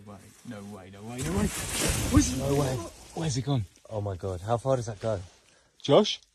way. No way, no way, no way. Where's he? No way. Where's he gone? Oh my God. How far does that go? Josh?